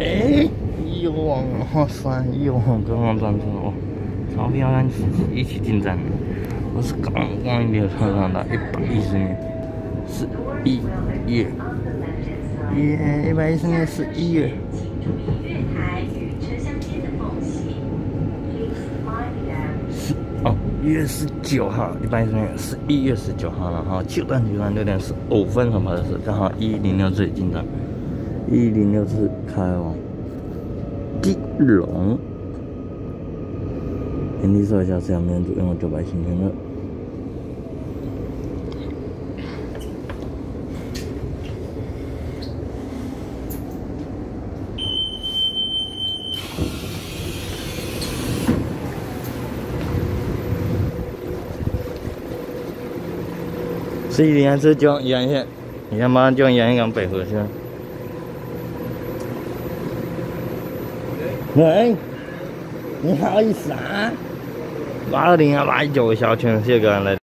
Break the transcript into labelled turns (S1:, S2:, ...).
S1: 哎，又往后山，又往刚刚转车哦，超漂亮，一起进站。我是刚刚列车上的110年11月，耶，110年11月。1月19号，110年11月19号，然后7段6点15分什么的是刚好106进站，106次开往基隆。原地说一下摄阳面主用900行程了。11点是就往宜兰县，你看马上就往宜兰港北河去了。喂，你好意思啊？820啊，819小圈，谢谢各位来。